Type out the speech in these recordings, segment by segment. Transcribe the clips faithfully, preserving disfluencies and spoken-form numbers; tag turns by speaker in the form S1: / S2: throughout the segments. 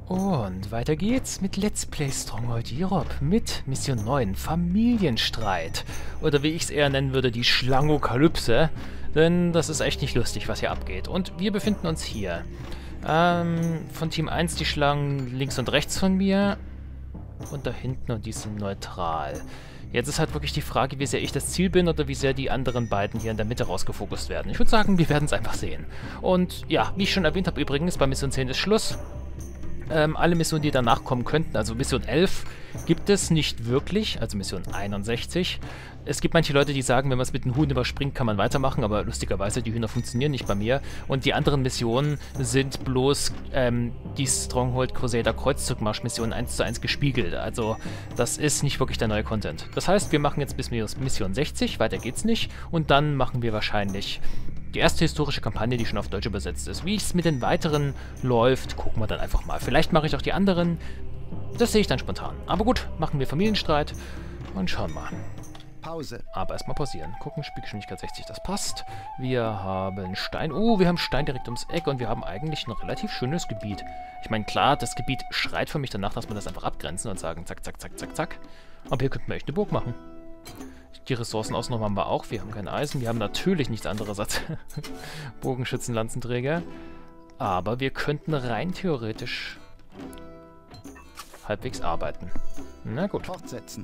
S1: Und weiter geht's mit Let's Play Stronghold Europe mit Mission neun, Familienstreit. Oder wie ich es eher nennen würde, die Schlangokalypse. Denn das ist echt nicht lustig, was hier abgeht. Und wir befinden uns hier. Ähm, von Team eins die Schlangen links und rechts von mir. Und da hinten, und die sind neutral. Jetzt ist halt wirklich die Frage, wie sehr ich das Ziel bin oder wie sehr die anderen beiden hier in der Mitte rausgefokust werden. Ich würde sagen, wir werden es einfach sehen. Und ja, wie ich schon erwähnt habe übrigens, bei Mission zehn ist Schluss. Ähm, alle Missionen, die danach kommen könnten, also Mission elf gibt es nicht wirklich, also Mission einundsechzig. Es gibt manche Leute, die sagen, wenn man es mit den Huhn überspringt, kann man weitermachen, aber lustigerweise, die Hühner funktionieren nicht bei mir. Und die anderen Missionen sind bloß ähm, die Stronghold Crusader Kreuzzugmarsch-Mission eins zu eins gespiegelt. Also das ist nicht wirklich der neue Content. Das heißt, wir machen jetzt bis Mission sechzig, weiter geht's nicht. Und dann machen wir wahrscheinlich die erste historische Kampagne, die schon auf Deutsch übersetzt ist. Wie es mit den weiteren läuft, gucken wir dann einfach mal. Vielleicht mache ich auch die anderen. Das sehe ich dann spontan. Aber gut, machen wir Familienstreit und schauen mal.
S2: Pause.
S1: Aber erstmal pausieren. Gucken, Spielgeschwindigkeit sechzig, das passt. Wir haben Stein. Oh, wir haben Stein direkt ums Eck und wir haben eigentlich ein relativ schönes Gebiet. Ich meine, klar, das Gebiet schreit für mich danach, dass wir das einfach abgrenzen und sagen, zack, zack, zack, zack, zack. Aber hier könnten wir echt eine Burg machen. Die Ressourcenausnahme haben wir auch. Wir haben kein Eisen. Wir haben natürlich nichts anderes als Bogenschützen, Lanzenträger. Aber wir könnten rein theoretisch halbwegs arbeiten. Na gut.
S2: Fortsetzen.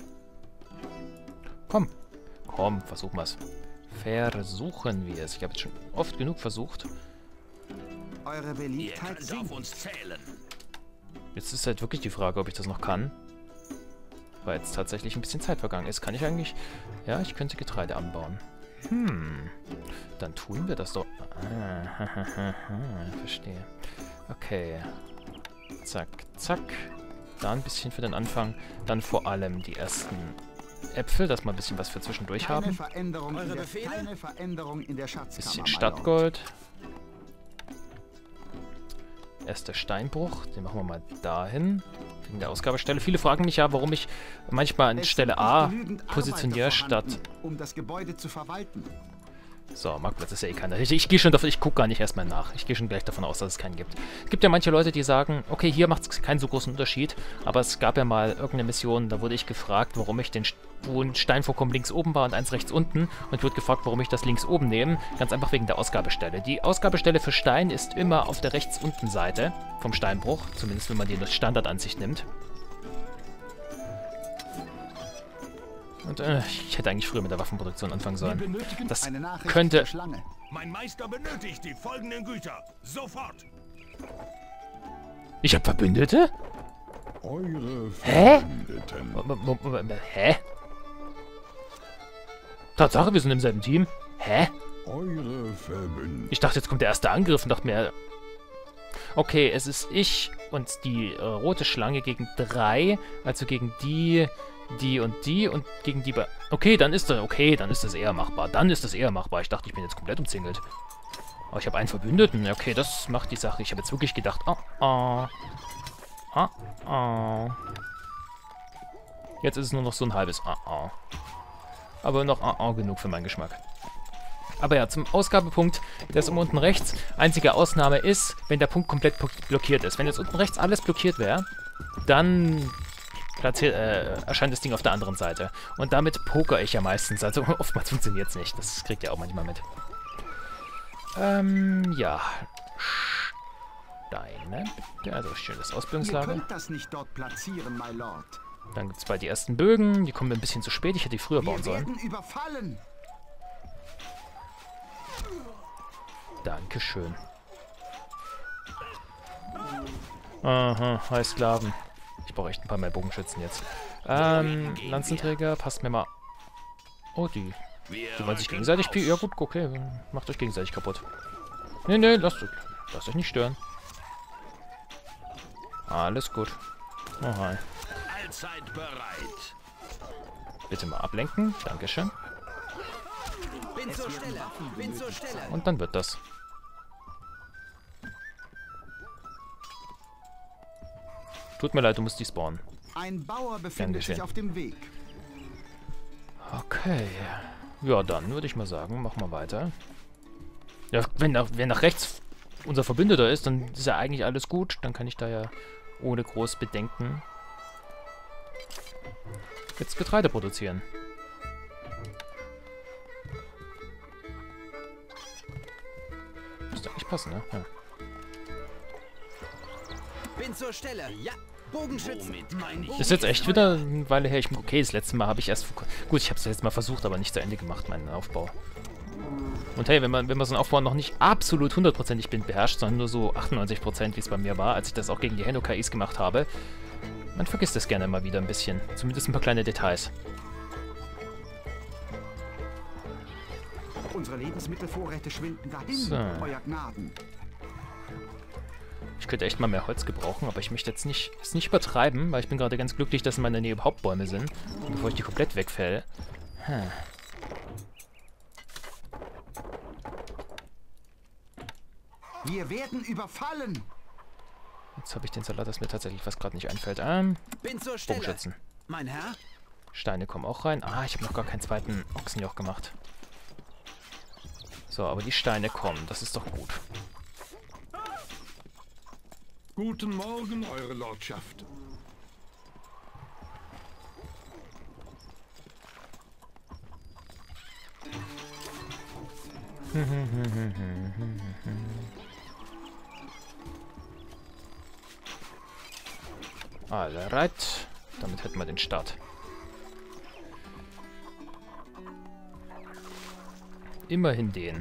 S1: Komm. Komm, versuchen wir es. Versuchen wir es. Ich habe jetzt schon oft genug versucht.
S2: Eure Beliebtheit
S3: sinkt. Auf uns zählen.
S1: Jetzt ist halt wirklich die Frage, ob ich das noch kann. Weil jetzt tatsächlich ein bisschen Zeit vergangen ist. Kann ich eigentlich... Ja, ich könnte Getreide anbauen. Hm. Dann tun wir das doch... Ah, verstehe. Okay. Zack, zack. Da ein bisschen für den Anfang. Dann vor allem die ersten Äpfel, dass wir ein bisschen was für zwischendurch
S2: keine
S1: haben.
S2: Veränderung in der, keine Veränderung in der Schatzkammer.
S1: Bisschen Stadtgold. Erster Steinbruch. Den machen wir mal dahin. Wegen der Ausgabestelle. Viele fragen mich ja, warum ich manchmal an Stelle A positioniere, statt...
S2: um das Gebäude zu verwalten.
S1: So, Marktplatz ist ja eh keiner. Ich, ich gehe schon davon, ich gucke gar nicht erstmal nach. Ich gehe schon gleich davon aus, dass es keinen gibt. Es gibt ja manche Leute, die sagen, okay, hier macht es keinen so großen Unterschied, aber es gab ja mal irgendeine Mission, da wurde ich gefragt, warum ich den, wo ein Steinvorkommen links oben war und eins rechts unten, und ich wurde gefragt, warum ich das links oben nehme. Ganz einfach wegen der Ausgabestelle. Die Ausgabestelle für Stein ist immer auf der rechts unten Seite vom Steinbruch, zumindest wenn man die in der Standardansicht nimmt. Und äh, ich hätte eigentlich früher mit der Waffenproduktion anfangen sollen. Das könnte...
S3: Mein Meister benötigt die folgenden Güter. Sofort!
S1: Ich hab Verbündete?
S4: Eure
S1: Hä?
S4: Verbündeten.
S1: Hä? Tatsache, wir sind im selben Team. Hä?
S4: Eure Verbündeten.
S1: Ich dachte, jetzt kommt der erste Angriff und dachte mir... Okay, es ist ich und die äh, rote Schlange gegen drei, also gegen die... Die und die und gegen die... Be okay, dann ist das... Okay, dann ist das eher machbar. Dann ist das eher machbar. Ich dachte, ich bin jetzt komplett umzingelt. Aber ich habe einen Verbündeten. Okay, das macht die Sache. Ich habe jetzt wirklich gedacht... Oh, oh. Oh, oh. Jetzt ist es nur noch so ein halbes... Oh, oh. Aber noch... Oh, oh genug für meinen Geschmack. Aber ja, zum Ausgabepunkt, der ist um unten rechts. Einzige Ausnahme ist, wenn der Punkt komplett blockiert ist. Wenn jetzt unten rechts alles blockiert wäre, dann... Platziert, äh, erscheint das Ding auf der anderen Seite. Und damit poker ich ja meistens. Also oftmals funktioniert es nicht. Das kriegt ihr auch manchmal mit. Ähm, ja. Steine. Ja, also schönes Ausbildungslager.
S2: Ihr könnt das nicht dort platzieren, my Lord.
S1: Dann gibt es bald die ersten Bögen. Die kommen mir ein bisschen zu spät. Ich hätte die früher bauen
S2: Wir
S1: sollen.
S2: werden überfallen.
S1: Dankeschön. Aha, heiß Sklaven. Ich brauche echt ein paar mehr Bogenschützen jetzt. Ähm, Lanzenträger, passt mir mal... Oh, die... Die wollen sich gegenseitig... Ja gut, okay, macht euch gegenseitig kaputt. Nee, nee, lasst, lasst euch nicht stören. Alles gut. Oh, hi.
S3: Allzeit bereit.
S1: Bitte mal ablenken, dankeschön.
S5: Bin zur Stelle, bin zur Stelle.
S1: Und dann wird das. Tut mir leid, du musst die spawnen.
S2: Ein Bauer befindet
S1: Dankeschön.
S2: sich auf dem Weg.
S1: Okay. Ja, dann würde ich mal sagen, machen wir weiter. Ja, wenn nach, wer nach rechts unser Verbündeter ist, dann ist ja eigentlich alles gut. Dann kann ich da ja ohne groß Bedenken jetzt Getreide produzieren. Müsste eigentlich passen, ne? Ja.
S5: Bin zur Stelle. Ja. Bogenschützen.
S1: Das ist jetzt echt wieder eine Weile her. Ich, okay, das letzte Mal habe ich erst... Gut, ich habe es jetzt mal versucht, aber nicht zu Ende gemacht, meinen Aufbau. Und hey, wenn man, wenn man so einen Aufbau noch nicht absolut hundertprozentig blind beherrscht, sondern nur so achtundneunzig Prozent, wie es bei mir war, als ich das auch gegen die Henno-K Is gemacht habe, man vergisst das gerne mal wieder ein bisschen. Zumindest ein paar kleine Details.
S2: Unsere Lebensmittelvorräte schwinden dahin,
S1: So.
S2: euer Gnaden.
S1: Ich könnte echt mal mehr Holz gebrauchen, aber ich möchte jetzt nicht, es nicht übertreiben, weil ich bin gerade ganz glücklich, dass in meiner Nähe überhaupt Bäume sind. Und bevor ich die komplett wegfälle. Hm.
S2: Wir werden überfallen.
S1: Jetzt habe ich den Salat, das mir tatsächlich was gerade nicht einfällt. Ähm,
S5: Bin zur Stelle.
S1: Bogenschützen.
S5: Mein Herr.
S1: Steine kommen auch rein. Ah, ich habe noch gar keinen zweiten Ochsenjoch gemacht. So, aber die Steine kommen. Das ist doch gut.
S4: Guten Morgen, Eure Lordschaft.
S1: Alright. Damit hätten wir den Start. Immerhin den.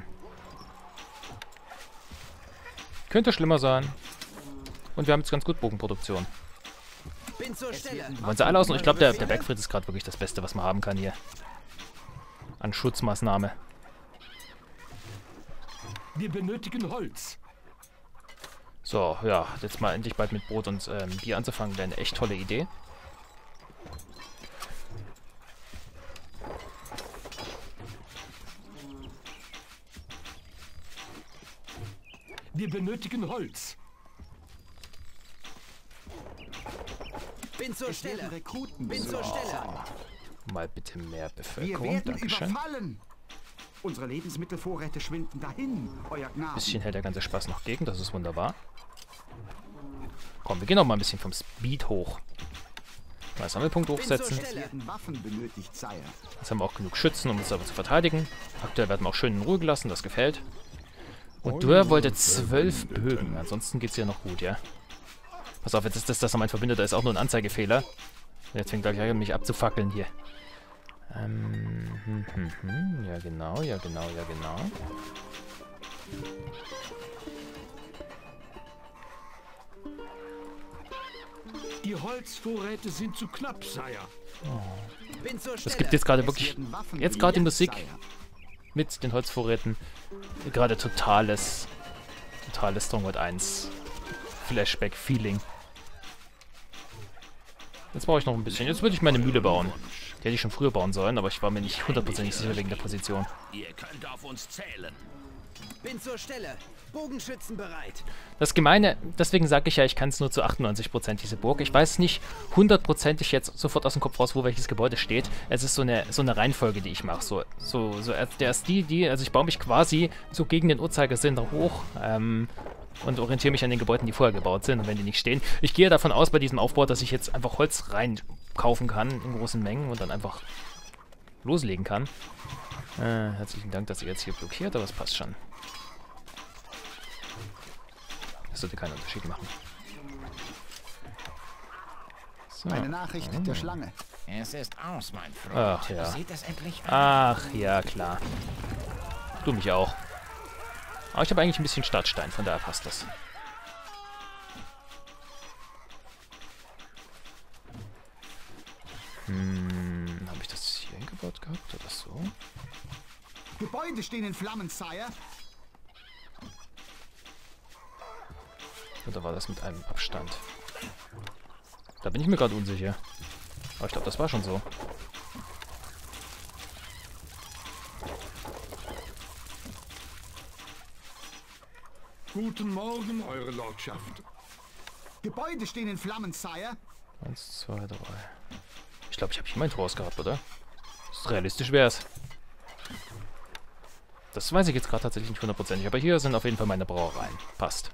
S1: Könnte schlimmer sein. Und wir haben jetzt ganz gut Bogenproduktion.
S5: Bin zur Stelle.
S1: Wollen sie alle aus? Und ich glaube, der, der Bergfried ist gerade wirklich das Beste, was man haben kann hier. An Schutzmaßnahme.
S3: Wir benötigen Holz.
S1: So, ja, jetzt mal endlich bald mit Brot und ähm, Bier anzufangen, wäre eine echt tolle Idee.
S3: Wir benötigen Holz.
S5: Bin zur
S2: Es werden
S5: Stelle.
S2: Rekruten
S5: Bin zur
S2: besorgt.
S5: Stelle.
S1: Mal bitte mehr
S2: Wir
S1: Bevölkerung.
S2: werden
S1: Dankeschön.
S2: überfallen. Unsere Lebensmittelvorräte schwinden dahin, euer Gnaden.
S1: Bisschen hält der ganze Spaß noch gegen, das ist wunderbar. Komm, wir gehen noch mal ein bisschen vom Speed hoch. Mal Sammelpunkt hochsetzen.
S2: Es werden Waffen benötigt, Sire.
S1: Jetzt haben wir auch genug Schützen, um uns aber zu verteidigen. Aktuell werden wir auch schön in Ruhe gelassen, das gefällt. Und du wollte zwölf Bögen, ansonsten geht's ja noch gut, ja. Pass auf, jetzt ist das, das mein Verbündeter ist auch nur ein Anzeigefehler. Jetzt fängt gleich an, mich abzufackeln hier. Ähm, hm, hm, hm. Ja genau, ja genau, ja genau.
S3: Die Holzvorräte sind zu knapp, Sire.
S5: Bin zur Stelle.
S1: Es gibt jetzt gerade
S2: Es
S1: wirklich,
S2: werden Waffen
S1: jetzt gerade die
S2: gejagt,
S1: Musik
S2: Sire.
S1: mit den Holzvorräten, gerade totales, totales Stronghold eins Flashback-Feeling. Jetzt brauche ich noch ein bisschen. Jetzt würde ich meine Mühle bauen. Die hätte ich schon früher bauen sollen, aber ich war mir nicht hundertprozentig sicher wegen der Position.
S3: Ihr könnt auf uns zählen.
S5: Bin zur Stelle. Bogenschützen bereit.
S1: Das Gemeine, deswegen sage ich ja, ich kann es nur zu achtundneunzig Prozent diese Burg. Ich weiß nicht hundertprozentig jetzt sofort aus dem Kopf raus, wo welches Gebäude steht. Es ist so eine, so eine Reihenfolge, die ich mache. So, so, so, der ist die, die, also ich baue mich quasi so gegen den Uhrzeigersinn hoch ähm, und orientiere mich an den Gebäuden, die vorher gebaut sind. Und wenn die nicht stehen, ich gehe davon aus bei diesem Aufbau, dass ich jetzt einfach Holz reinkaufen kann in großen Mengen und dann einfach loslegen kann. Äh, herzlichen Dank, dass ihr jetzt hier blockiert, aber es passt schon. Das sollte keinen Unterschied machen. So.
S2: Eine Nachricht der Schlange.
S6: Es ist aus, mein Freund.
S1: Ach ja.
S6: Sieht es endlich aus?
S1: Ach ja, klar. Du mich auch. Aber ich habe eigentlich ein bisschen Stadtstein, von daher passt das. Hm, habe ich das hier hingebaut gehabt oder so?
S2: Gebäude stehen in Flammen, Sire.
S1: Oder war das mit einem Abstand? Da bin ich mir gerade unsicher. Aber ich glaube, das war schon so.
S4: Guten Morgen, Eure Lordschaft.
S2: Gebäude stehen in Flammen, Sire.
S1: Eins, zwei, drei. Ich glaube, ich habe hier mein Tor ausgehabt, oder? Das realistisch wär's. Das weiß ich jetzt gerade tatsächlich nicht hundertprozentig. Aber hier sind auf jeden Fall meine Brauereien. Passt.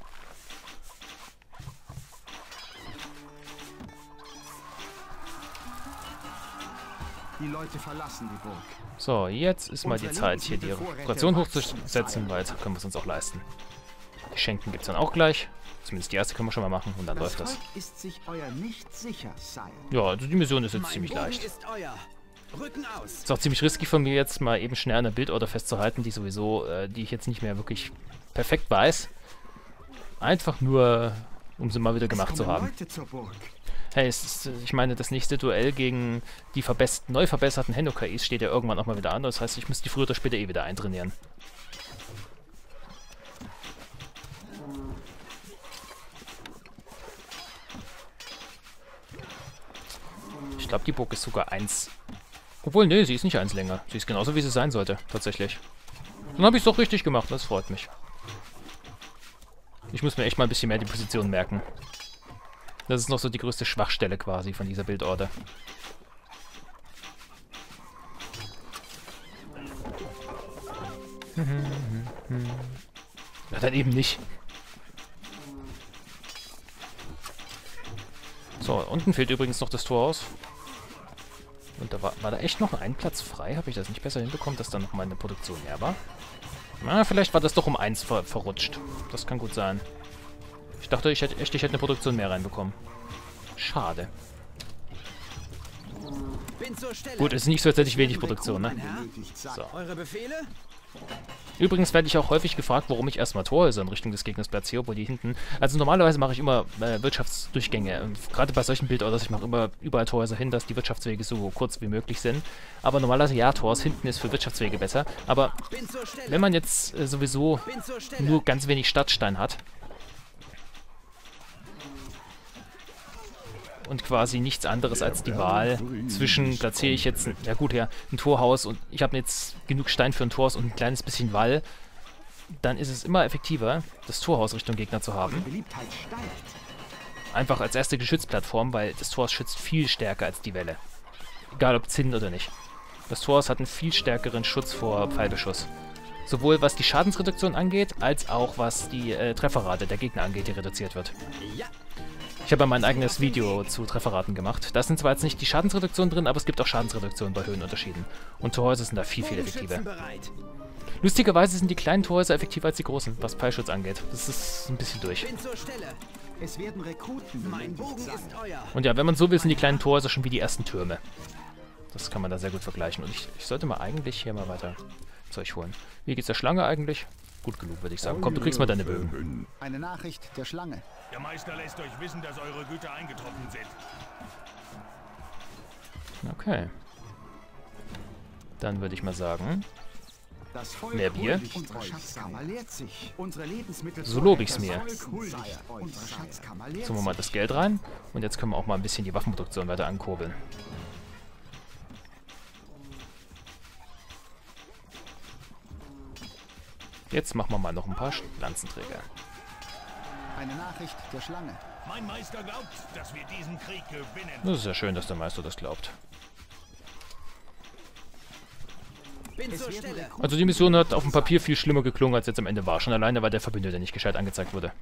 S2: Die Leute verlassen die Burg.
S1: So, jetzt ist mal die Zeit, hier die Reputation hochzusetzen, weil jetzt können wir es uns auch leisten. Die Schenken gibt es dann auch gleich. Zumindest die erste können wir schon mal machen und dann
S2: Das
S1: läuft das.
S2: Volk ist sich euer nicht sicher, Sire.
S1: Ja, also die Mission ist jetzt
S5: Mein
S1: ziemlich
S5: Bogen
S1: leicht.
S5: ist euer. Rücken aus.
S1: Ist auch ziemlich risky von mir jetzt mal eben schnell an der Bildorder festzuhalten, die sowieso, äh, die ich jetzt nicht mehr wirklich perfekt weiß. Einfach nur, um sie mal wieder gemacht
S2: Es
S1: zu
S2: kommen
S1: haben.
S2: Leute zur Burg.
S1: Hey, es ist, ich meine, das nächste Duell gegen die verbess neu verbesserten Hendo-K Is steht ja irgendwann auch mal wieder an. Das heißt, ich muss die früher oder später eh wieder eintrainieren. Ich glaube, die Burg ist sogar eins. Obwohl, nee, sie ist nicht eins länger. Sie ist genauso, wie sie sein sollte, tatsächlich. Dann habe ich es doch richtig gemacht, das freut mich. Ich muss mir echt mal ein bisschen mehr die Position merken. Das ist noch so die größte Schwachstelle quasi von dieser Bildorder. Ja, dann eben nicht. So, unten fehlt übrigens noch das Torhaus. Und da war, war da echt noch ein Platz frei? Habe ich das nicht besser hinbekommen, dass da noch mal eine Produktion mehr war? Na, vielleicht war das doch um eins ver verrutscht. Das kann gut sein. Ich dachte, ich hätte echt, ich hätte eine Produktion mehr reinbekommen. Schade.
S5: Bin zur Stelle.
S1: Gut, es ist nicht so, als hätte ich wenig Produktion, ne?
S5: Mein Herr.
S1: So.
S5: Eure Befehle?
S1: Übrigens werde ich auch häufig gefragt, warum ich erstmal Torhäuser in Richtung des Gegners platziere, obwohl die hinten... Also normalerweise mache ich immer äh, Wirtschaftsdurchgänge. Und gerade bei solchen Bildorders, ich mache immer überall Torhäuser hin, dass die Wirtschaftswege so kurz wie möglich sind. Aber normalerweise ja, Tors hinten ist für Wirtschaftswege besser. Aber
S5: Bin zur Stelle.
S1: wenn man jetzt äh, sowieso
S5: Bin zur Stelle.
S1: nur ganz wenig Stadtstein hat und quasi nichts anderes als die Wahl zwischen, platziere ich jetzt, ein, ja gut, ja, ein Torhaus und ich habe jetzt genug Stein für ein Torhaus und ein kleines bisschen Wall, dann ist es immer effektiver, das Torhaus Richtung Gegner zu haben.
S2: Beliebtheit steigt.
S1: Einfach als erste Geschützplattform, weil das Torhaus schützt viel stärker als die Welle. Egal ob Zinn oder nicht. Das Torhaus hat einen viel stärkeren Schutz vor Pfeilbeschuss. Sowohl was die Schadensreduktion angeht, als auch was die äh, Trefferrate der Gegner angeht, die reduziert wird.
S5: Ja.
S1: Ich habe ja mein eigenes Video zu Trefferraten gemacht. Da sind zwar jetzt nicht die Schadensreduktion drin, aber es gibt auch Schadensreduktion bei Höhenunterschieden. Und Torhäuser sind da viel, viel effektiver.
S5: Bogenschützen bereit.
S1: Lustigerweise sind die kleinen Torhäuser effektiver als die großen, was Pfeilschutz angeht. Das ist ein bisschen durch.
S5: Bin zur Stelle.
S2: Es werden Rekruten
S5: Mein
S2: benötigt
S5: Bogen
S2: sein.
S5: ist euer.
S1: Und ja, wenn man so will, sind die kleinen Torhäuser schon wie die ersten Türme. Das kann man da sehr gut vergleichen. Und ich, ich sollte mal eigentlich hier mal weiter Zeug holen. Wie geht's der Schlange eigentlich? Gut genug, würde ich sagen. Komm, du kriegst mal deine Bögen.
S2: Eine Nachricht der Schlange.
S3: Der Meister lässt euch wissen, dass eure Güter eingetroffen sind.
S1: Okay. Dann würde ich mal sagen,
S2: Das Volk
S1: Mehr Bier?
S2: huldigt Unsere Schatzkammer leert sich. Unsere Lebensmittel
S1: So lob ich's mir.
S2: Das Volk huldigt euch, Unsere Schatzkammer leert
S1: tun wir mal das Geld rein. Und jetzt können wir auch mal ein bisschen die Waffenproduktion weiter ankurbeln. Jetzt machen wir mal noch ein paar Lanzenträger.
S2: Eine Nachricht der Schlange.
S3: Mein Meister glaubt, dass wir diesen Krieg gewinnen.
S1: Das ist ja schön, dass der Meister das glaubt.
S5: Bin zur Stelle.
S1: Also die Mission hat auf dem Papier viel schlimmer geklungen, als jetzt am Ende war. Schon alleine, weil der Verbündete nicht gescheit angezeigt wurde.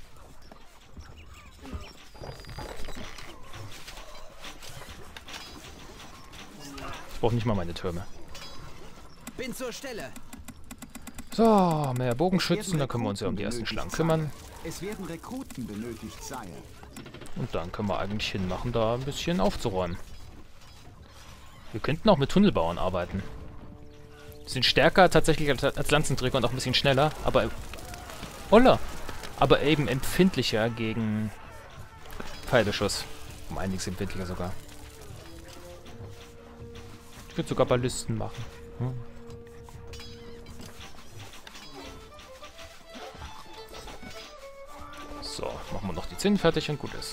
S1: Ich brauche nicht mal meine Türme.
S5: Bin zur Stelle.
S1: So, mehr Bogenschützen, da können wir uns ja um die ersten Schlangen kümmern.
S2: Es werden Rekruten benötigt, Sire.
S1: Und dann können wir eigentlich hinmachen, da ein bisschen aufzuräumen. Wir könnten auch mit Tunnelbauern arbeiten. Die sind stärker tatsächlich als, als Lanzenträger und auch ein bisschen schneller, aber... Holla! Aber eben empfindlicher gegen Pfeilbeschuss. Um einiges empfindlicher sogar. Ich würde sogar Ballisten machen. Hm. So, machen wir noch die Zinnen fertig und gut ist.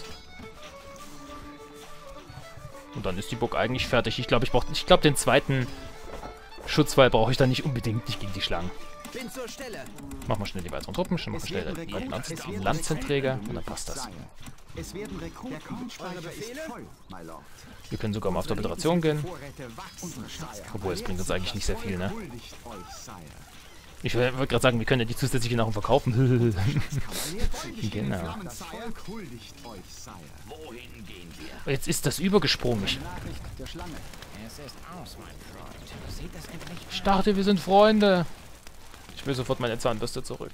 S1: Und dann ist die Burg eigentlich fertig. Ich glaube, ich brauche, ich glaube, den zweiten Schutzwall brauche ich dann nicht unbedingt, nicht gegen die Schlangen.
S5: Bin zur Stelle.
S1: Machen wir schnell die weiteren Truppen, schnell machen wir schnell die Lanz Lanzenträger und dann passt das.
S2: Es werden Rekruten. Der Kornspeicher ist voll, my lord.
S1: Wir können sogar mal auf Doppelration gehen.
S2: Vorräte wachsen, Sire.
S1: Obwohl, es bringt uns eigentlich nicht sehr viel, ne?
S2: Huldigt euch, Sire.
S1: Ich wollte gerade sagen, wir können ja die zusätzlichen Nahrung verkaufen. Genau.
S2: Das Volk huldigt euch, Sire.
S3: Wohin gehen wir?
S1: Jetzt ist das übergesprungen. Ich
S2: Nachricht der Schlange.
S6: Es ist aus, mein Freund. Sieht es endlich
S1: ich dachte, wir sind Freunde. Ich will sofort meine Zahnbürste zurück.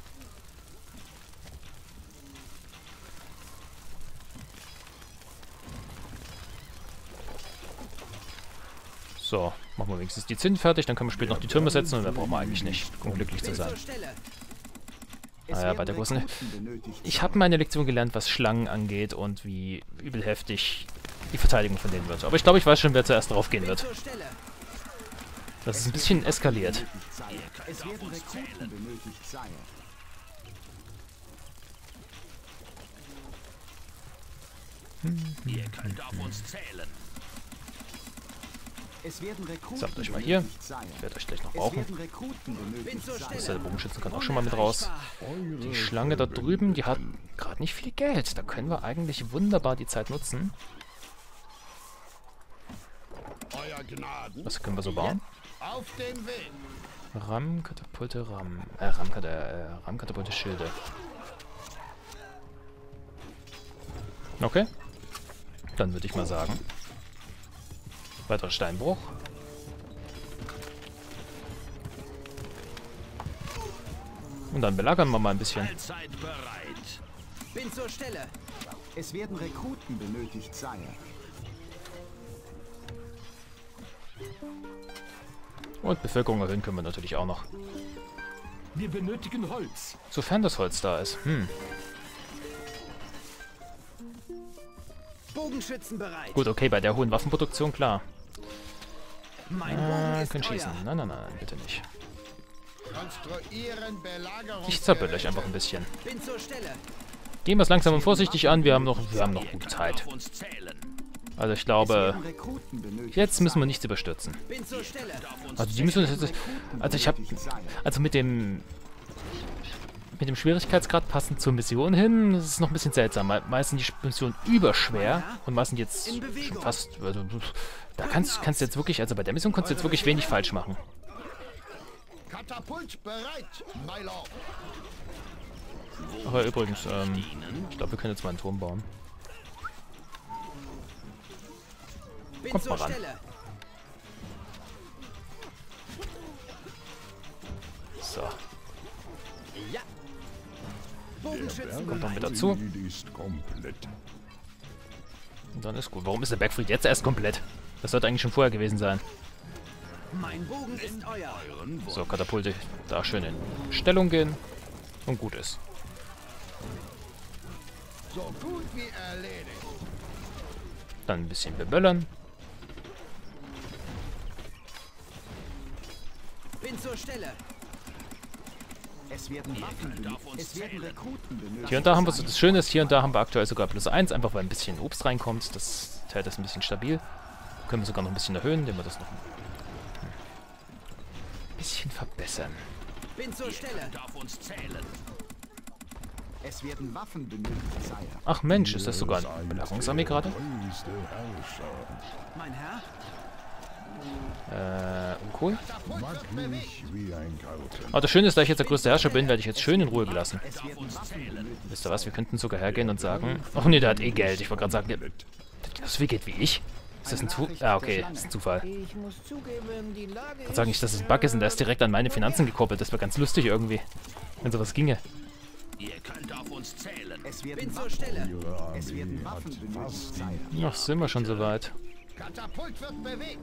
S1: So, machen wir wenigstens die Zinnen fertig, dann können wir später noch die Türme setzen und dann brauchen wir eigentlich nicht, um glücklich zu sein. Ah ja, bei der großen... Ich habe meine Lektion gelernt, was Schlangen angeht und wie übel heftig die Verteidigung von denen wird. Aber ich glaube, ich weiß schon, wer zuerst drauf gehen wird. Das ist ein bisschen eskaliert.
S2: Es werden Rekruten benötigt, Sire.
S3: Ihr könnt auf uns zählen.
S2: Es werden Rekruten
S1: Sammelt euch mal hier.
S2: benötigt, Sire.
S1: Ich werde euch gleich noch
S2: Es
S1: brauchen.
S2: werden Rekruten benötigt, Sire.
S1: Der Bogenschützen kann auch schon mal mit raus. Die Schlange da drüben, die hat gerade nicht viel Geld. Da können wir eigentlich wunderbar die Zeit nutzen.
S3: Euer Gnaden.
S1: Was können wir so bauen?
S3: Auf dem Weg.
S1: Ram, Katapulte, Ram. Äh, Ram, äh, Ram, Katapulte, Schilde. Okay. Dann würde ich mal sagen. Weiterer Steinbruch. Und dann belagern wir mal ein bisschen.
S3: Allzeit bereit.
S5: Bin zur Stelle.
S2: Es werden Rekruten benötigt, Sire.
S1: Und Bevölkerung erhöhen können wir natürlich auch noch.
S4: Wir benötigen Holz.
S1: Sofern das Holz da ist. Hm.
S5: Bogenschützen bereit.
S1: Gut, okay, bei der hohen Waffenproduktion, klar.
S5: Mein Bogen
S1: Äh,
S5: ist
S1: können
S5: euer.
S1: schießen. Nein, nein, nein, bitte nicht.
S3: Konstruieren Belagerungs...
S1: Ich zappel euch einfach ein bisschen.
S5: Bin zur Stelle.
S1: Gehen wir es langsam und vorsichtig an. Wir haben noch, wir haben noch gute Zeit.
S3: Auf uns zählen.
S1: Also ich
S2: Es
S1: glaube,
S2: werden Rekruten benötigt,
S1: jetzt müssen wir
S2: Sire.
S1: nichts überstürzen.
S5: Bin zur Stelle.
S1: Also die müssen jetzt, also ich habe, also mit dem, mit dem Schwierigkeitsgrad passend zur Mission hin, das ist noch ein bisschen seltsam. Me- Meistens die Mission überschwer und meistens jetzt schon fast, also da kannst, kannst du jetzt wirklich, also bei der Mission kannst du jetzt wirklich wenig falsch machen.
S3: Katapult bereit, my lord.
S1: Aber übrigens, ähm, ich glaube, wir können jetzt mal einen Turm bauen.
S5: Bin
S1: Kommt
S5: zur
S1: mal ran.
S5: Stelle.
S1: So,
S5: Ja. Bogenschützen
S1: kommt noch
S5: bereit.
S1: mit dazu.
S4: Ist komplett.
S1: Und dann ist gut. Warum ist der Bergfried jetzt erst komplett? Das sollte eigentlich schon vorher gewesen sein.
S5: Mein Bogen ist euer.
S1: So, Katapulte da schön in Stellung gehen. Und gut ist.
S3: So gut wie erledigt.
S1: Dann ein bisschen beböllern.
S5: Bin zur Stelle.
S2: Es werden Waffen benötigt.
S3: auf uns
S2: Es werden
S3: zählen.
S2: Rekruten benötigt.
S1: Hier und da haben wir so, das Schöne ist, hier und da haben wir aktuell sogar plus eins, einfach weil ein bisschen Obst reinkommt. Das hält das ein bisschen stabil. Können wir sogar noch ein bisschen erhöhen, indem wir das noch ein bisschen verbessern.
S5: Bin zur Stelle.
S3: Auf uns zählen.
S2: Es werden Waffen benötigt, Sire.
S1: Ach Mensch, ist das sogar eine Belagerungsarmee gerade?
S5: Mein Herr.
S1: Äh, uncool.
S4: Wie ein Karten.
S1: Aber das Schöne ist, da ich jetzt der größte Herrscher bin, werde ich jetzt schön in Ruhe gelassen.
S2: Es werden Waffen benötigt.
S1: Wisst ihr was, wir könnten sogar hergehen und sagen... Ach nee, der hat eh Geld. Ich wollte gerade sagen, der der hat so viel Geld wie ich. Ist das ein Zufall? Ah, okay, das ist ein Zufall.
S6: Ich muss zugeben, die Lage
S1: Ich kann sagen nicht, dass es ein Bug ist und der ist direkt an meine Finanzen gekoppelt. Das wäre ganz lustig irgendwie, wenn sowas ginge.
S3: Ihr könnt auf uns zählen.
S2: Es werden
S5: Bin zur
S2: Waffen.
S5: Stelle.
S2: Es werden Waffen benötigt, Sire.
S1: Ach, sind wir schon soweit.
S3: Katapult wird bewegt.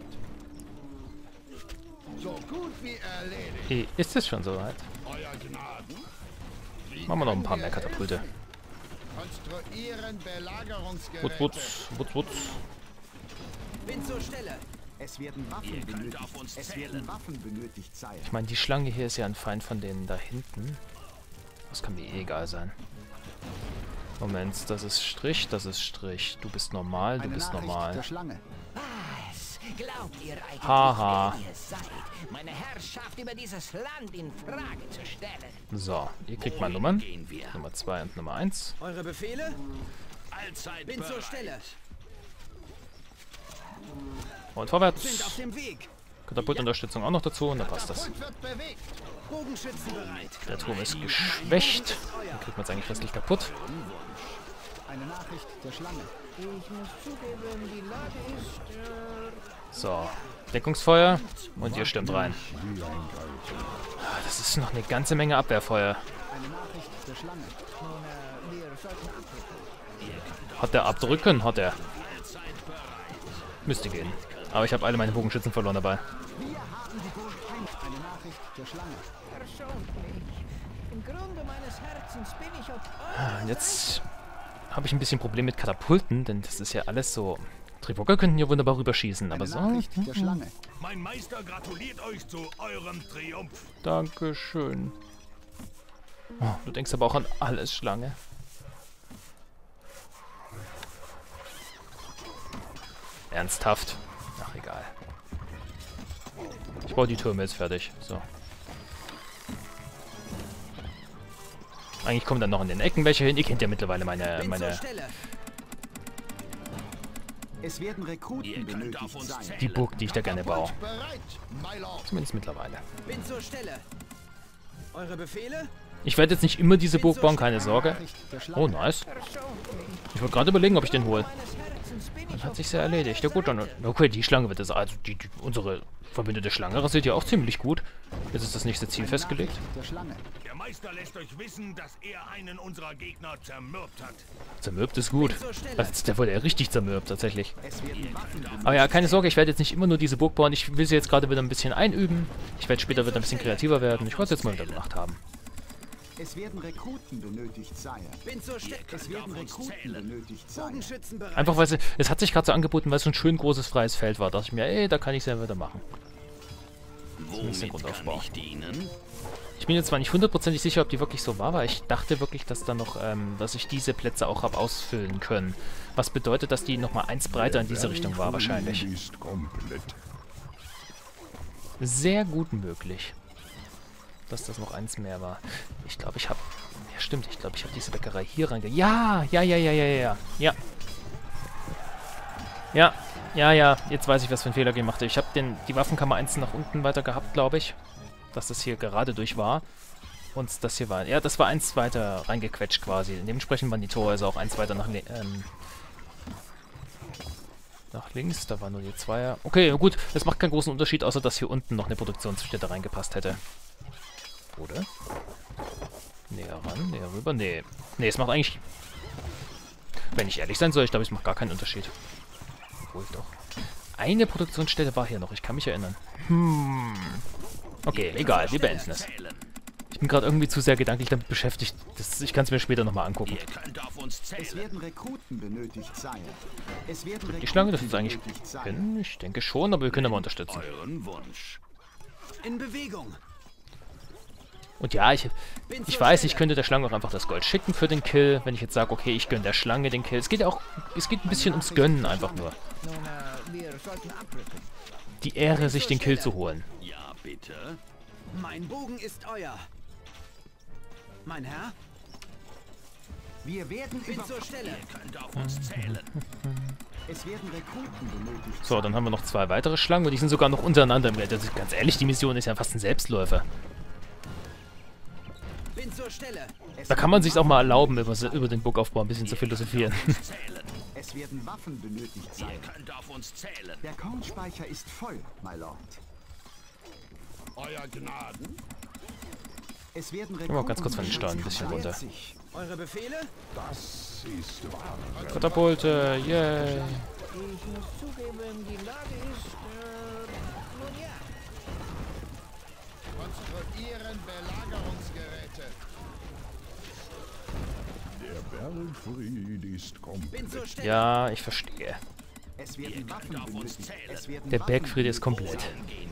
S3: So gut wie erledigt.
S1: Hey, ist es schon soweit?
S3: Euer Gnaden.
S1: Machen wir noch ein paar mehr Katapulte.
S3: Konstruieren Belagerungsgeräte.
S1: Wutz, wutz, wutz, wutz.
S5: Bin zur Stelle.
S2: Es werden Waffen
S3: Ihr könnt
S2: benötigt.
S3: auf uns
S2: Es
S3: zählen.
S2: werden Waffen benötigt, Sire.
S1: Ich meine, die Schlange hier ist ja ein Feind von denen da hinten. Das kann mir eh egal sein. Moment, das ist Strich, das ist Strich. Du bist normal, du
S2: Eine
S1: bist
S2: Nachricht
S1: normal.
S2: der Schlange.
S6: Was? Glaubt ihr eigentlich,
S1: Haha.
S6: wer ihr seid, meine Herrschaft über dieses Land in Frage zu stellen?
S1: So, ihr kriegt mal Nummern.
S3: Gehen wir.
S1: Nummer zwei und Nummer eins.
S5: Eure Befehle?
S3: Allzeit
S5: Bin zur
S3: bereit.
S5: Stelle.
S1: Und
S5: Sind
S1: vorwärts.
S5: auf dem Weg.
S1: Katapultunterstützung auch noch dazu und dann passt das.
S5: Bogenschützen bereit.
S1: Der Turm ist geschwächt. Dann kriegt man es eigentlich fast nicht kaputt.
S2: Eine Nachricht der Schlange.
S6: Ich muss zugeben, die Lage ist... Äh,
S1: So, Deckungsfeuer und ihr stimmt rein. Ah, das ist noch eine ganze Menge Abwehrfeuer.
S2: Eine Nachricht der Schlange.
S6: nun, äh, wir sollten abrücken.
S1: Hat der abdrücken? Hat er. Müsste gehen. Aber ich habe alle meine Bogenschützen verloren dabei.
S2: Wir haben die Burg ein. Eine Nachricht der Schlange.
S6: Verschont mich. Im Grunde meines Herzens bin ich auf
S1: Ah, und jetzt habe ich ein bisschen Problem mit Katapulten, denn das ist ja alles so... Trivoker könnten hier wunderbar rüberschießen, aber
S2: Eine
S1: so...
S2: Nachricht der Schlange.
S3: Mein Meister gratuliert euch zu eurem Triumph.
S1: Dankeschön. Oh, du denkst aber auch an alles, Schlange. Ernsthaft? Ach, egal. Ich baue die Türme jetzt fertig. So. Eigentlich kommen dann noch in den Ecken welche hin. Ihr kennt ja mittlerweile meine...
S5: Bin zur
S1: meine
S5: Stelle.
S2: Es werden Rekruten benötigt sein.
S1: die Burg, die ich da gerne baue.
S4: Bereit, my lord.
S1: Zumindest mittlerweile.
S5: Bin zur Stelle. Eure Befehle?
S1: Ich werde jetzt nicht immer diese Burg bauen, keine Sorge.
S2: Nachricht der Schlange.
S1: Oh, nice.
S6: verschont mich.
S1: Ich wollte gerade überlegen, ob ich den hole.
S6: Meines Herzens bin ich
S1: Dann hat
S6: auf
S1: sich's ja erledigt. Ja gut, dann... Okay, die Schlange wird es... Also die, die, unsere verbündete Schlange rasiert ja auch ziemlich gut. Jetzt ist das nächste Ziel festgelegt.
S2: Nachricht der Schlange.
S3: Der Meister lässt euch wissen, dass er einen unserer Gegner zermürbt hat.
S1: Zermürbt ist gut.
S5: zur Stelle.
S1: Also, der wurde ja richtig zermürbt, tatsächlich.
S2: Es werden Waffen benötigt.
S1: Aber ja, keine Sorge, ich werde jetzt nicht immer nur diese Burg bauen. Ich will sie jetzt gerade wieder ein bisschen einüben. Ich werde später wieder ein bisschen kreativer werden. Ich wollte es jetzt mal wieder gemacht haben.
S2: Es werden Rekruten benötigt sein.
S5: Bin zur Stelle.
S2: Es werden Rekruten benötigt sein.
S5: Bogenschützen bereit.
S1: Einfach weil sie... Es hat sich gerade so angeboten, weil es so ein schön großes freies Feld war. Da dachte ich mir, ey, da kann ich es ja wieder machen. Zumindest den Grundaufbau. Ich bin jetzt zwar nicht hundertprozentig sicher, ob die wirklich so war, aber ich dachte wirklich, dass da noch, ähm, dass ich diese Plätze auch habe ausfüllen können. Was bedeutet, dass die nochmal eins breiter in diese Richtung war, wahrscheinlich.
S4: Ist komplett.
S1: Sehr gut möglich, dass das noch eins mehr war. Ich glaube, ich habe... Ja, stimmt, ich glaube, ich habe diese Bäckerei hier reinge... Ja, ja, ja, ja, ja, ja, ja. Ja, ja, ja, jetzt weiß ich, was für einen Fehler gemacht habe. Ich habe den die Waffenkammer eins nach unten weiter gehabt, glaube ich. Dass das hier gerade durch war. Und das hier war... Ja, das war eins weiter reingequetscht quasi. Dementsprechend waren die Tore also auch eins weiter nach... Ähm, nach links, da waren nur die Zweier. Okay, gut, das macht keinen großen Unterschied, außer dass hier unten noch eine Produktionsstätte reingepasst hätte. Oder? Näher ran, näher rüber. Nee. Nee, es macht eigentlich... Wenn ich ehrlich sein soll, ich glaube, es macht gar keinen Unterschied. Obwohl doch. Eine Produktionsstätte war hier noch, ich kann mich erinnern. Hm. Okay, egal, wir beenden es. Ich bin gerade irgendwie zu sehr gedanklich damit beschäftigt. Das, ich kann es mir später nochmal angucken.
S2: Es werden Rekruten benötigt sein. Es werden
S1: Die Schlange, das ist
S2: Rekruten
S1: eigentlich
S2: benötigt sein.
S1: hin. Ich denke schon, aber wir können aber unterstützen.
S5: In Bewegung.
S1: Und ja, ich, ich weiß, ich könnte der Schlange auch einfach das Gold schicken für den Kill, wenn ich jetzt sage, okay, ich gönne der Schlange den Kill. Es geht ja auch, es geht ein bisschen ums Gönnen einfach nur.
S6: Nun, äh, wir sollten abrücken.
S1: Die Ehre, sich den Kill zu holen.
S3: Ja, bitte.
S5: Mein Bogen ist euer. Mein Herr,
S2: Wir werden
S5: bin
S2: über
S5: zur Stelle.
S3: Könnt auf uns zählen.
S2: Es werden Rekruten benötigt
S1: So, dann haben wir noch zwei weitere Schlangen und die sind sogar noch untereinander im Rennen. Also ganz ehrlich, die Mission ist ja fast ein Selbstläufer.
S5: Bin zur Stelle.
S1: Da kann man sich auch mal erlauben, über, über den Burgaufbau ein bisschen zu philosophieren.
S2: Es werden Waffen benötigt sein.
S3: Könnt auf uns zählen.
S2: Der Kornspeicher ist voll, my lord.
S4: Euer Gnaden.
S2: Es werden
S1: Gehen wir mal ganz kurz von den Steuern ein bisschen runter.
S2: sich.
S5: Eure Befehle?
S4: Das ist wahr.
S1: Katapulte, yay.
S6: Ich muss zugeben, die Lage ist, äh, nun ja.
S4: Konstruieren Belagerungsgeräte. Der Bergfried ist
S5: Bin
S4: komplett.
S5: zur Stelle.
S1: Ja, ich verstehe.
S2: Es werden Waffen benötigt. Es werden
S1: Der
S2: Waffen
S1: Bergfried ist
S2: benötigt.
S1: komplett.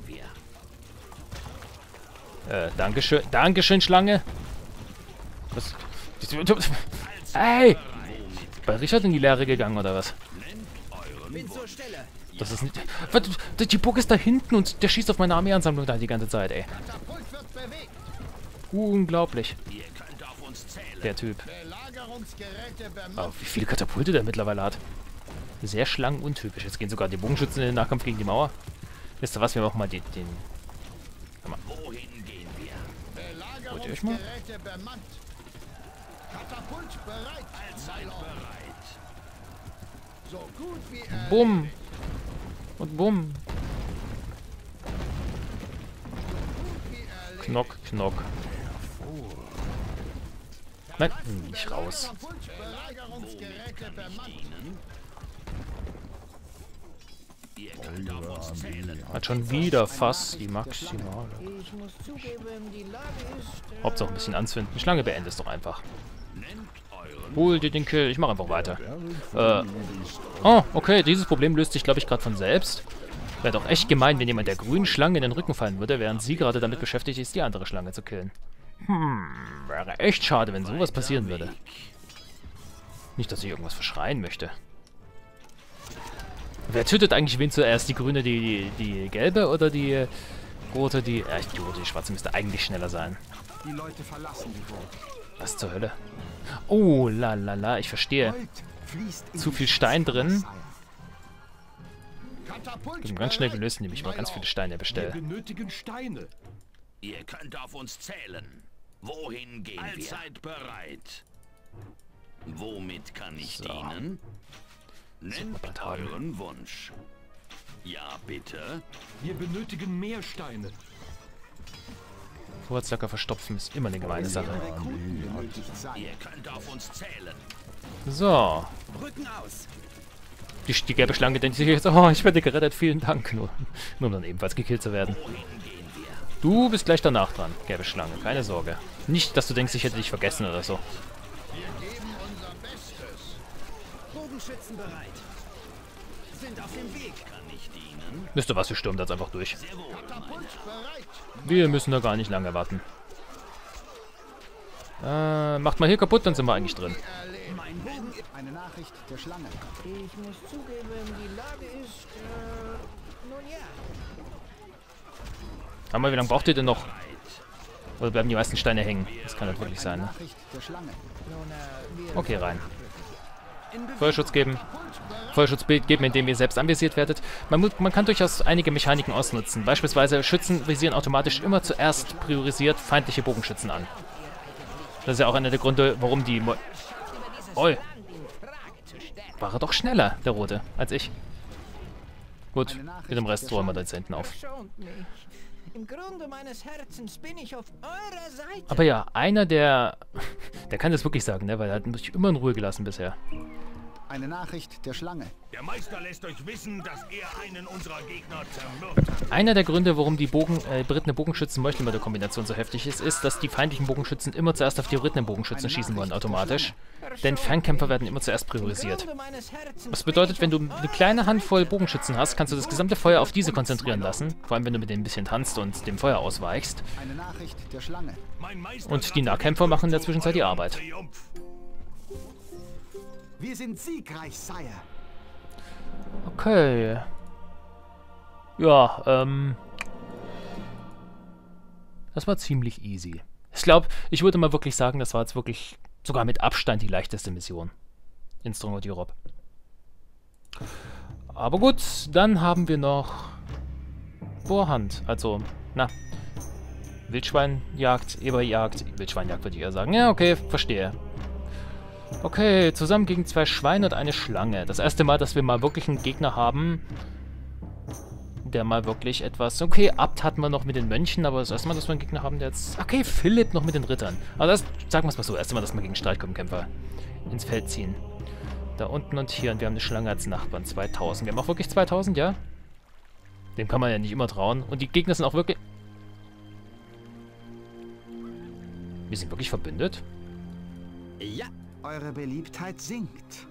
S1: Äh, Dankeschön. Dankeschön, Schlange. Was? Ey! Bei Richard in die Leere gegangen, oder was?
S5: Bin zur Stelle.
S1: Das ist nicht... Was? Die Burg ist da hinten und der schießt auf meine Armeeansammlung da die ganze Zeit, ey.
S4: Katapult wird bewegt.
S1: Unglaublich.
S3: Ihr könnt auf uns zählen.
S1: Der Typ.
S4: Belagerungsgeräte bemerkt.
S1: Aber wie viele Katapulte der mittlerweile hat. Sehr schlangenuntypisch. Jetzt gehen sogar die Bogenschützen in den Nahkampf gegen die Mauer. Wisst ihr was, wir machen mal die, den...
S3: Wohin gehen wir?
S1: Wollt ihr euch mal?
S4: Belagerungsgeräte bemannt. Katapult bereit.
S3: Allzeit bereit.
S4: So gut wie er.
S1: Bumm! Und bumm! Knock, knock. Nein, nicht raus.
S4: Belagerungsgeräte bemannt.
S3: Ihr könnt auf uns zählen.
S1: Hat schon wieder fast die Maximale.
S6: Ich muss zugeben, die Lage ist... Äh,
S1: Hauptsache ein bisschen anzünden. Die Schlange beendet es doch einfach.
S3: Nennt euren
S1: Hol dir den Kill. Ich mache einfach weiter. Äh. Oh, okay. Dieses Problem löst sich, glaube ich, gerade von selbst. Wäre doch echt gemein, wenn jemand der grünen Schlange in den Rücken fallen würde, während sie gerade damit beschäftigt ist, die andere Schlange zu killen. Hm, wäre echt schade, wenn sowas passieren würde. Nicht, dass ich irgendwas verschreien möchte. Wer tötet eigentlich wen zuerst? Die grüne, die, die, die gelbe oder die rote, die... Äh, die rote, die schwarze müsste eigentlich schneller sein.
S2: Die Leute verlassen die Burg.
S1: Was zur Hölle? Oh, la la la, ich verstehe.
S2: Gold fließt in
S1: Zu
S2: die
S1: viel Stein
S2: Schätze,
S1: drin.
S2: Sire.
S4: Katapult
S1: Wir haben ganz schnell
S4: bereit.
S1: gelöst, nämlich mal ganz viele Steine bestellt.
S7: benötigen Steine.
S3: Ihr könnt auf uns zählen. Wohin gehen wir? Allzeit bereit. Womit kann ich
S1: So.
S3: dienen? Nennt
S1: bald haben.
S3: euren Wunsch. Ja, bitte.
S7: Wir benötigen mehr Steine.
S1: Vorratslager verstopfen ist immer eine gemeine Sache.
S2: Rekruten benötigt sein.
S3: Ihr könnt auf uns zählen.
S1: So.
S5: Rücken aus.
S1: Die, die gelbe Schlange denkt sich jetzt, oh, ich werde gerettet, vielen Dank. Nur, nur um dann ebenfalls gekillt zu werden.
S3: Wohin gehen wir?
S1: Du bist gleich danach dran, gelbe Schlange, keine Sorge. Nicht, dass du denkst, ich hätte dich vergessen oder so.
S4: Wir geben unser Bestes.
S5: Bogenschützen bereit. Sind auf dem Weg.
S3: Kann ich dienen?
S1: Wisst ihr was, wir stürmen das einfach durch.
S3: Sehr wohl,
S4: Katapult bereit.
S1: Wir müssen da gar nicht lange warten. Äh, macht mal hier kaputt, dann sind wir eigentlich drin.
S5: Mein Bogen ist...
S2: Eine Nachricht der Schlange.
S6: Ich muss zugeben, die Lage ist... Äh, nun ja.
S1: Aber wie lange braucht ihr denn noch? Oder bleiben die meisten Steine hängen? Das kann halt wirklich sein, ne?
S2: Nachricht der Schlange.
S6: Nun, äh, wir...
S1: Okay, rein. Feuerschutz geben. Feuerschutz geben, indem ihr selbst anvisiert werdet. Man, mu- man kann durchaus einige Mechaniken ausnutzen. Beispielsweise Schützen visieren automatisch immer zuerst priorisiert feindliche Bogenschützen an. Das ist ja auch einer der Gründe, warum die... Mo Oi,
S6: Land in Frage zu stellen.
S1: war er doch schneller, der Rote, als ich. Gut, mit dem Rest räumen wir da jetzt hinten auf.
S6: Verschont mich. Im Grunde meines Herzens bin ich auf eurer Seite.
S1: Aber ja, einer der... Der kann das wirklich sagen, ne? Weil er hat mich immer in Ruhe gelassen bisher.
S2: Eine Nachricht der Schlange.
S3: Der Meister lässt euch wissen, dass er einen unserer Gegner zermürbt hat.
S1: Einer der Gründe, warum die Bogen, äh, berittene Bogenschützen-Meuchelmörder-Kombination so heftig ist, ist, dass die feindlichen Bogenschützen immer zuerst auf die berittenen Bogenschützen schießen wollen, automatisch. Denn Fernkämpfer werden immer zuerst priorisiert.
S6: Im Grunde meines Herzens
S1: Was bedeutet, wenn du eine kleine Handvoll Bogenschützen hast, kannst du das gesamte Feuer auf diese konzentrieren lassen. Vor allem, wenn du mit denen ein bisschen tanzt und dem Feuer ausweichst.
S2: Eine Nachricht der Schlange.
S3: Mein Meister
S1: Und die Nahkämpfer machen in der Zwischenzeit die Arbeit.
S3: Triumph.
S2: Wir sind siegreich, Sire.
S1: Okay. Ja, ähm... Das war ziemlich easy. Ich glaube, ich würde mal wirklich sagen, das war jetzt wirklich sogar mit Abstand die leichteste Mission in Stronghold Europe. Aber gut, dann haben wir noch Bohrhand. Also, na, Wildschweinjagd, Eberjagd, Wildschweinjagd würde ich eher sagen. Ja, okay, verstehe. Okay, zusammen gegen zwei Schweine und eine Schlange. Das erste Mal, dass wir mal wirklich einen Gegner haben, der mal wirklich etwas... Okay, Abt hatten wir noch mit den Mönchen, aber das erste Mal, dass wir einen Gegner haben, der jetzt... Okay, Philipp noch mit den Rittern. Aber das, sagen wir es mal so, das erste Mal, dass wir gegen Streitgruppenkämpfer ins Feld ziehen. Da unten und hier. Und wir haben eine Schlange als Nachbarn. zweitausend. Wir haben auch wirklich zweitausend, ja? Dem kann man ja nicht immer trauen. Und die Gegner sind auch wirklich... Wir sind wirklich verbündet?
S5: Ja.
S2: Eure Beliebtheit sinkt.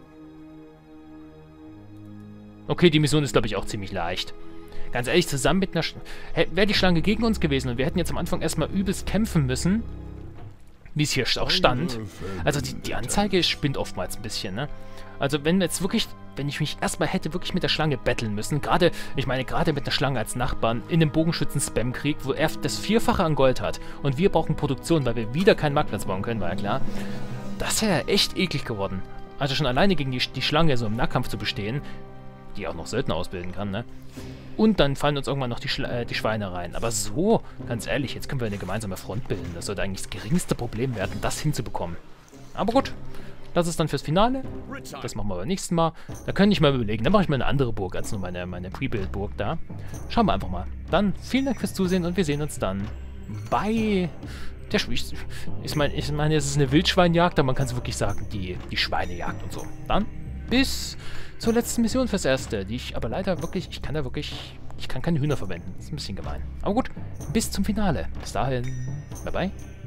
S1: Okay, die Mission ist, glaube ich, auch ziemlich leicht. Ganz ehrlich, zusammen mit einer... Sch wäre die Schlange gegen uns gewesen und wir hätten jetzt am Anfang erstmal übelst kämpfen müssen, wie es hier auch stand. Also die, die Anzeige spinnt oftmals ein bisschen, ne? Also wenn wir jetzt wirklich... Wenn ich mich erstmal hätte wirklich mit der Schlange betteln müssen, gerade, ich meine, gerade mit der Schlange als Nachbarn in einem Bogenschützen-Spam-Krieg, wo er das Vierfache an Gold hat und wir brauchen Produktion, weil wir wieder keinen Marktplatz bauen können, war ja klar. Das wäre echt eklig geworden. Also schon alleine gegen die, die Schlange so im Nahkampf zu bestehen, die auch noch Söldner ausbilden kann, ne? Und dann fallen uns irgendwann noch die, Schla äh, die Schweine rein. Aber so, ganz ehrlich, jetzt können wir eine gemeinsame Front bilden. Das sollte eigentlich das geringste Problem werden, das hinzubekommen. Aber gut, das ist dann fürs Finale. Das machen wir beim nächsten Mal. Da könnte ich mal überlegen. Dann mache ich mal eine andere Burg als nur meine, meine Pre-Build-Burg da. Schauen wir einfach mal. Dann vielen Dank fürs Zusehen und wir sehen uns dann bei der Sch ich, ich meine, ich meine, es ist eine Wildschweinjagd, aber man kann es wirklich sagen, die, die Schweinejagd und so. Dann bis zur letzten Mission fürs Erste, die ich aber leider wirklich, ich kann da wirklich, ich kann keine Hühner verwenden. Das ist ein bisschen gemein. Aber gut, bis zum Finale. Bis dahin, bye bye.